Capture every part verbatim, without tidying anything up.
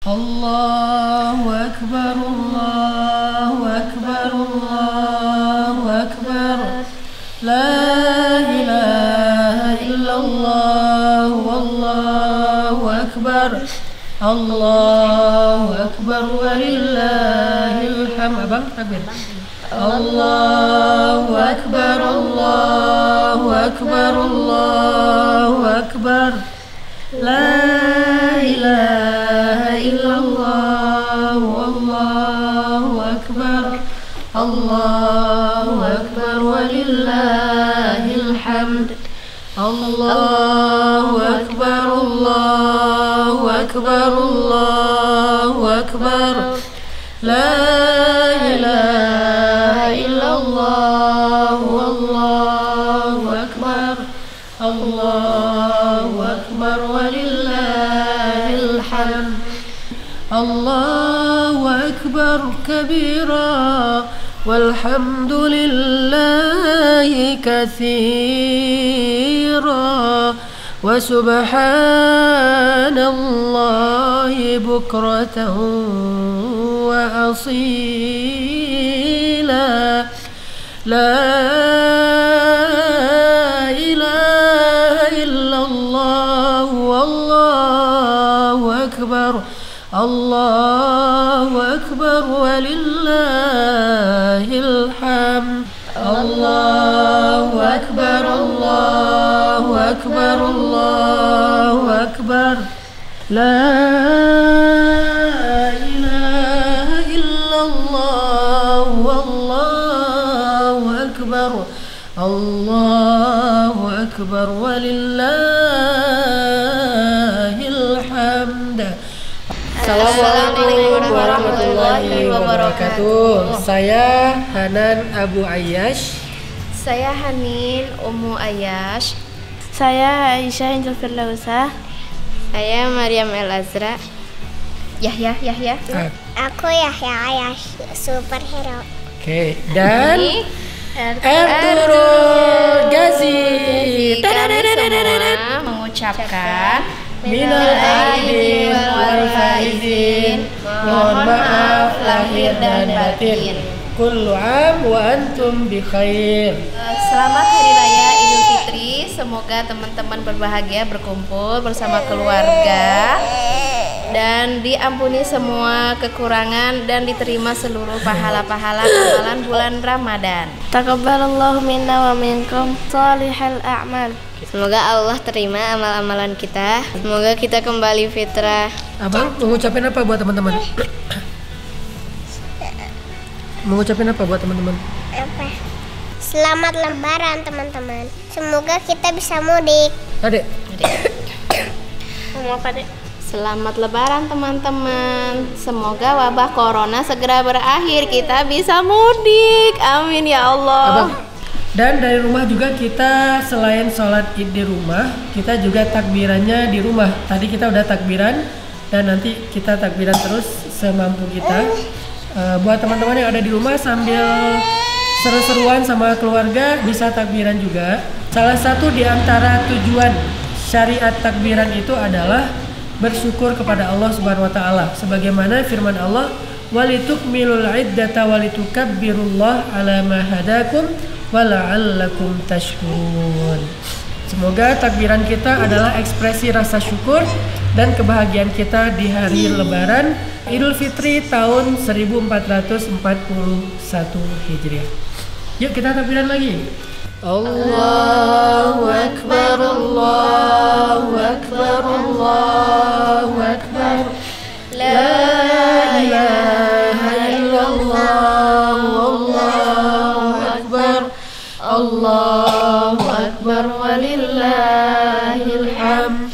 Allahu Akbar, Allahu Akbar, Allahu Akbar. La ilaha illallah, wallahu akbar. Allahu Akbar walillahil hamd. Abang takbir. Allahu Akbar, Allahu Akbar, Allahu Akbar. La ilaha illallah, wallahu akbar. Allahu Akbar walillahil hamd. Allahu Akbar, Allahu Akbar, Allahu Akbar. La ilaha illallah, wallahu akbar. Allahu Akbar walillahil hamd. Allahu Akbar kabira walhamdulillahi katsira wa subhanallahi bukratan wa asila. La ilaha illallah, wallahu akbar. Allahu Akbar walillahil hamd. Allahu Akbar, Allahu Akbar, Allahu Akbar. La ilaha illallah, wallahu akbar. Allahu Akbar walillahil hamd. Assalamualaikum warahmatullahi wabarakatuh. Saya Hanan Abu Ayyash. Saya Hanin Ummu Ayyash. Saya Aisyah Angel Firdausah. Saya Maryam El Azra. Yahya Yahya. Ah. Aku Yahya Ayyash, superhero. Oke, dan Ertugrul Ghazi. Kami semua mengucapkan Minal aidin wal faizin. Mohon maaf lahir dan batin. Kullu am wa antum bi khair. Selamat Hari Raya Idul Fitri. Semoga teman-teman berbahagia berkumpul bersama keluarga dan diampuni semua kekurangan dan diterima seluruh pahala-pahala amalan bulan Ramadan. Taqabbalallahu minna wa minkum shalihal a'mal. Semoga Allah terima amal-amalan kita. Semoga kita kembali fitrah. Abang mengucapin apa buat teman-teman? Mengucapin apa buat teman-teman? Apa? Selamat Lebaran teman-teman. Semoga kita bisa mudik. Adek. Ngomong apa, Dek? Selamat Lebaran teman-teman. Semoga wabah corona segera berakhir. Kita bisa mudik. Amin ya Allah. Abang. Dan dari rumah juga kita selain sholat id di rumah, kita juga takbirannya di rumah. Tadi kita udah takbiran dan nanti kita takbiran terus semampu kita. Uh, buat teman-teman yang ada di rumah sambil seru-seruan sama keluarga bisa takbiran juga. Salah satu di antara tujuan syariat takbiran itu adalah bersyukur kepada Allah Subhanahu wa taala. Sebagaimana firman Allah, "Walitukmilul iddata walitukabbirullaha ala ma hadakum wala'allakum tashkurun." Semoga takbiran kita adalah ekspresi rasa syukur dan kebahagiaan kita di hari Lebaran Idul Fitri tahun seribu empat ratus empat puluh satu Hijriah. Yuk kita takbiran lagi. Allahu Akbar, Allahu Akbar, Allahu Akbar. La ilaha illallah, wallahu akbar. Allahu Akbar walillahil hamd.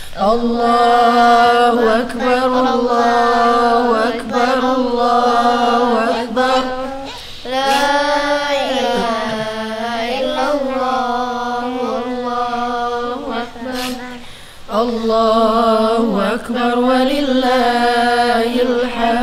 Allahu Akbar, Allahu Akbar, Allahu Akbar. La ilaha illallah, wallahu akbar. Allahu Akbar walillahil hamd.